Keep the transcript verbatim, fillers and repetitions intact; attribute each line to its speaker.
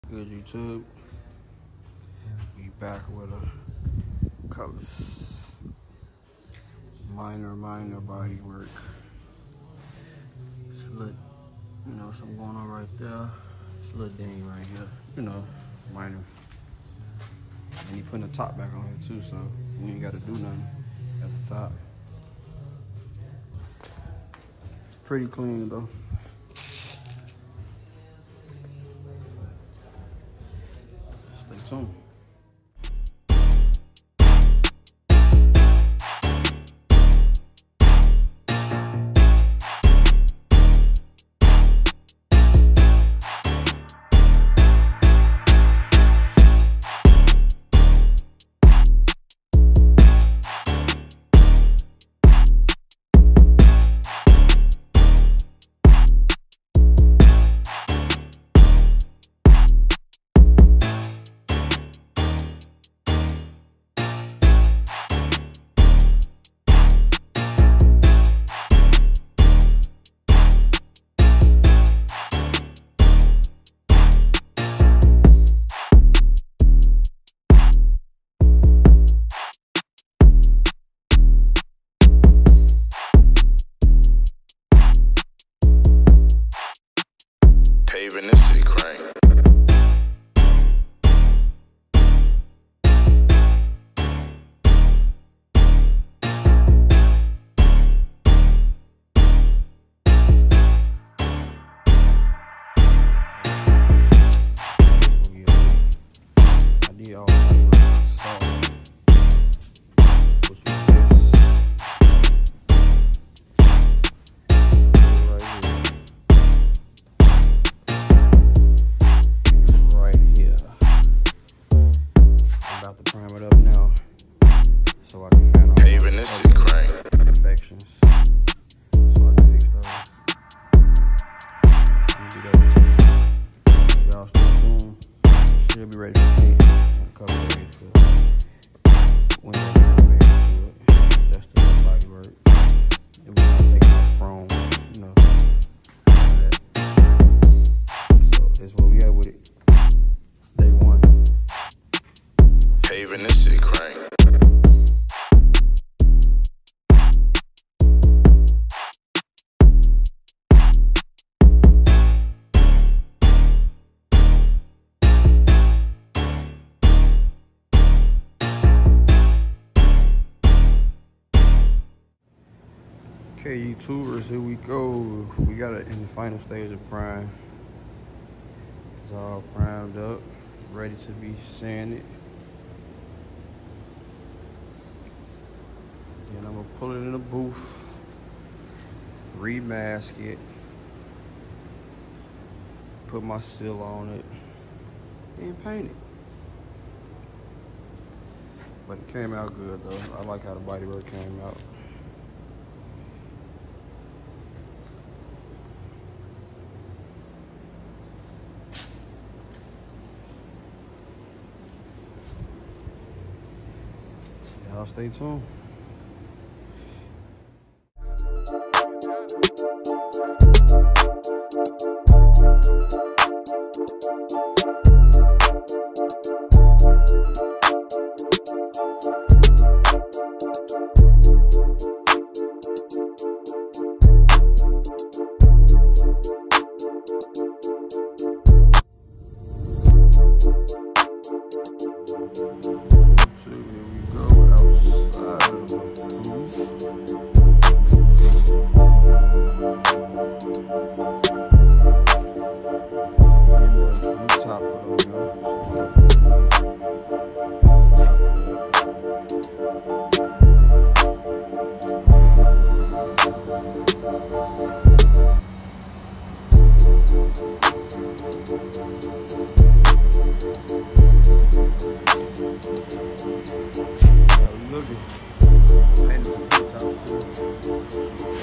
Speaker 1: Good YouTube. We back with a colors. Minor, minor body work. It's a little, you know, something going on right there. It's a little ding right here. You know, minor. And he putting the top back on here too, so we ain't got to do nothing at the top. Pretty clean though. Stay tuned.
Speaker 2: Paving this city crank.
Speaker 1: I did all that salt. Prime it up now, so I can find out
Speaker 2: Paving this shit crank.
Speaker 1: Imperfections, so I can fix those. Do that. Y'all stay tuned. She'll be ready to paint in a couple of days. Cause when I get made into it, just a little body work. And we're not taking off chrome, you know, all that. So that's what we at with it. Day one.
Speaker 2: Paving this shit crank.
Speaker 1: Okay, YouTubers, here we go. We got it in the final stage of prime. It's all primed up, ready to be sanded. Then I'm gonna pull it in the booth, remask it, put my seal on it, and paint it. But it came out good though. I like how the bodywork came out. Y'all stay tuned. Looking, painted the T-tops too.